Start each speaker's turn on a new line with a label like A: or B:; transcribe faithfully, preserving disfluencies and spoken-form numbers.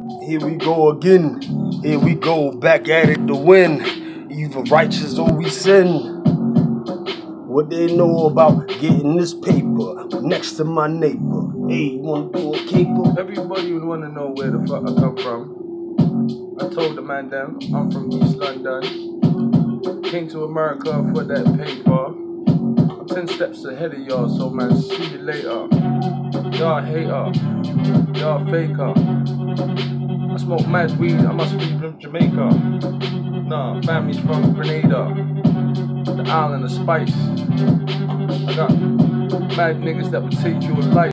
A: Here we go again. Here we go back at it to win. Either righteous or we sin. What they know about getting this paper next to my neighbor. Hey, you wanna do a caper?
B: Everybody would wanna know where the fuck I come from. I told the man them I'm from East London. Came to America for that paper. I'm ten steps ahead of y'all, so man, see you later. Y'all hater, y'all faker. I smoke mad weed, I must be from Jamaica. Nah, family's from Grenada, the island of spice. I got mad niggas that would take you a life.